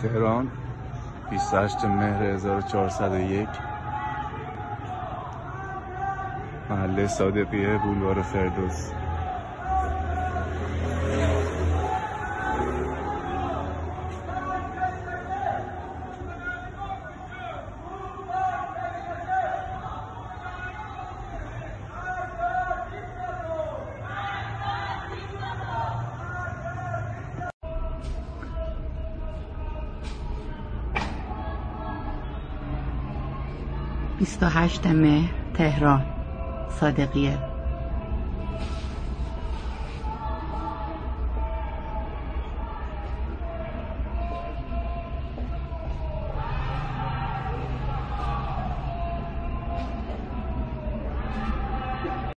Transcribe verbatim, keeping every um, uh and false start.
تهران، بیست و هشتم مهر هزار و چهارصد و یک، محله صادقیه، بولوار فردوس. بیست و هشتم مهر تهران، صادقیه.